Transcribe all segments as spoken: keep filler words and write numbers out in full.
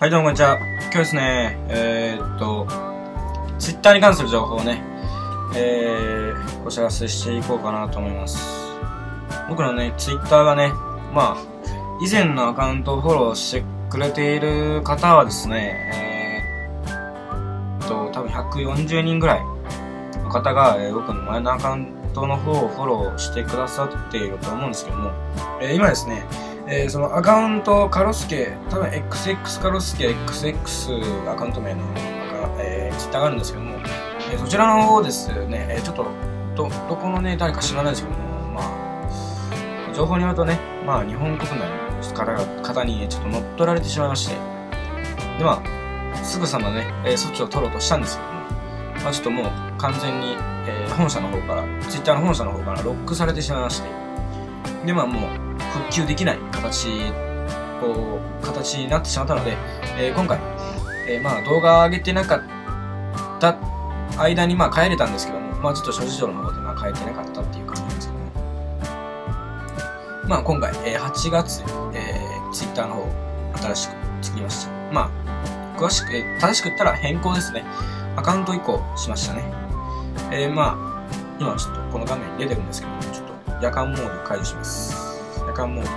はい、どうもこんにちは。今日ですね、えー、っと、ツイッターに関する情報をね、えー、お知らせしていこうかなと思います。僕のね、ツイッターがね、まあ、以前のアカウントをフォローしてくれている方はですね、えー、っと、多分ひゃくよんじゅうにんぐらいの方が、えー、僕の前のアカウントの方をフォローしてくださっていると思うんですけども、えー、今ですね、えー、そのアカウントカロスケ、多分 エックスエックス カロスケ エックスエックス アカウント名のえー、ツイッターがあるんですけども、えー、そちらの方ですね、えー、ちょっとど、どこのね、誰か知らないですけども、まあ、情報によるとね、まあ、日本国内の方が方にちょっと乗っ取られてしまいまして、で、まあ、すぐさまね、えー、措置を取ろうとしたんですけども、まあ、ちょっともう完全に、えー、本社の方から、ツイッターの本社の方からロックされてしまいまして、で、まあ、もう、復旧できない形、こう、形になってしまったので、えー、今回、えー、まあ、動画上げてなかった間に、まあ、帰れたんですけども、まあ、ちょっと諸事情の方で、まあ、帰ってなかったっていう感じなんですけども、まあ、今回、えー、はちがつ、えー、ツイッターの方、新しく作りました。まあ、詳しく、えー、正しく言ったら変更ですね。アカウント移行しましたね。えー、まあ、今ちょっとこの画面に出てるんですけども、ちょっと夜間モード解除します。夜間モードね。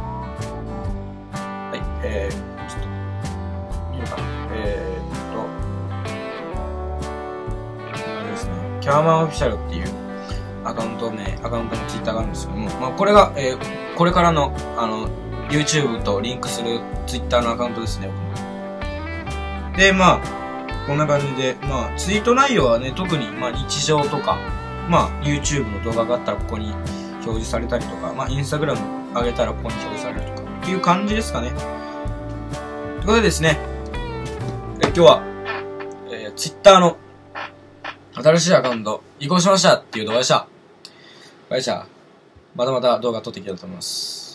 はい、えー、ちょっと、いいのかな。えーっと、これですね、キャーマンオフィシャルっていうアカウント名、アカウントのツイッターがあるんですけども、まあ、これが、えー、これからの、あの、YouTube とリンクするツイッターのアカウントですね、僕の。で、まあ、こんな感じで、まあ、ツイート内容はね、特に、まあ、日常とか、まあ、YouTube の動画があったらここに表示されたりとか、まあ、Instagram 上げたらここに表示されるとか、っていう感じですかね。ということでですね、え今日は、えー、Twitter の新しいアカウント移行しましたっていう動画でした。これじゃあ、またまた動画撮っていきたいと思います。